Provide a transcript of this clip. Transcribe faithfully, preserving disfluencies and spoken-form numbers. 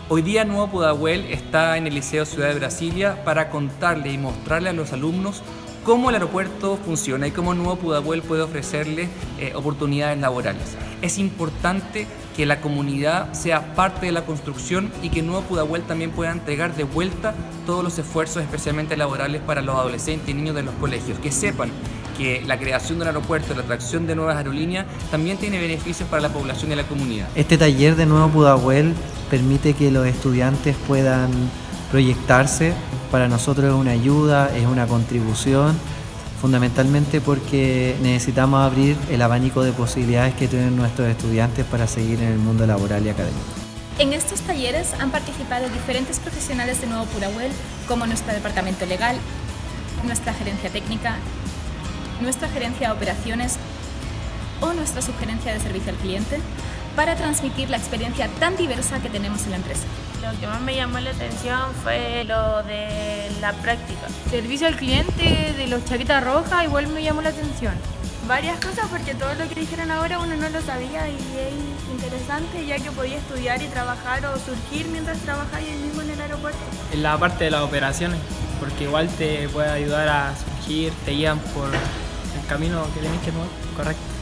Hoy día Nuevo Pudahuel está en el Liceo Ciudad de Brasilia para contarle y mostrarle a los alumnos cómo el aeropuerto funciona y cómo Nuevo Pudahuel puede ofrecerles eh, oportunidades laborales. Es importante que la comunidad sea parte de la construcción y que Nuevo Pudahuel también pueda entregar de vuelta todos los esfuerzos, especialmente laborales, para los adolescentes y niños de los colegios, que sepan que la creación de un aeropuerto, la atracción de nuevas aerolíneas, también tiene beneficios para la población y la comunidad. Este taller de Nuevo Pudahuel permite que los estudiantes puedan proyectarse. Para nosotros es una ayuda, es una contribución, fundamentalmente porque necesitamos abrir el abanico de posibilidades que tienen nuestros estudiantes para seguir en el mundo laboral y académico. En estos talleres han participado diferentes profesionales de Nuevo Pudahuel, como nuestro departamento legal, nuestra gerencia técnica, nuestra gerencia de operaciones o nuestra subgerencia de servicio al cliente, para transmitir la experiencia tan diversa que tenemos en la empresa. Lo que más me llamó la atención fue lo de la práctica. Servicio al cliente de los chaquetas rojas igual me llamó la atención. Varias cosas, porque todo lo que dijeron ahora uno no lo sabía y es interesante, ya que podía estudiar y trabajar o surgir mientras trabajáis ahí mismo en el aeropuerto. En la parte de las operaciones, porque igual te puede ayudar a surgir, te guían por el camino que tenés que tomar, correcto.